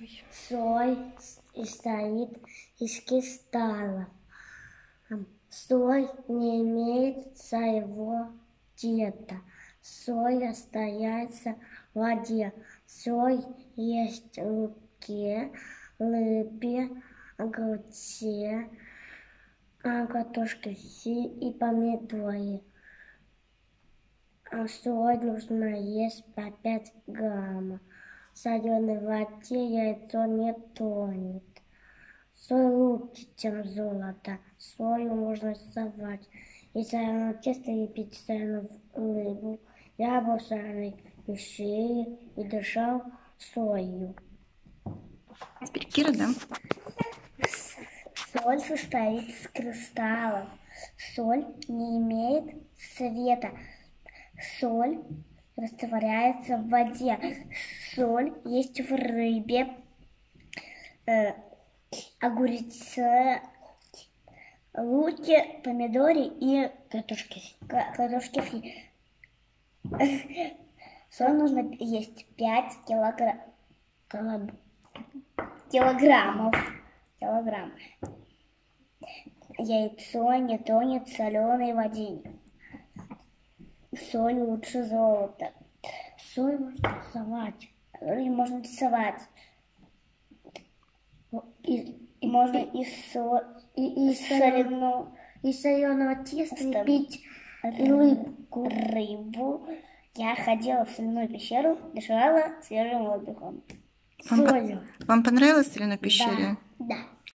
Соль состоит из кристаллов. Соль не имеет своего цвета. Соль остается в воде. Соль есть в луке, рыбе, огурце, картошке фри и помидоре. Соль нужно есть по 5 граммов. В соленой воде яйцо не тонет. Соль лучше, чем золото. Солью можно рисовать. И соленое тесто лепить соленую рыбу. Я был соленой пищи и дышал солью. Теперь Кира, да? Соль состоит из кристаллов. Соль не имеет цвета. Соль растворяется в воде. Соль есть в рыбе, огурце, луке, помидоре и картошке фри. Соль нужно есть 5 килограммов. Яйцо не тонет в соленой воде. Соль лучше золота. Соль можно рисовать. И можно из соленого теста лепить рыбу. Я ходила в соляную пещеру, дышала свежим воздухом. Вам понравилось в соляной пещере? Да.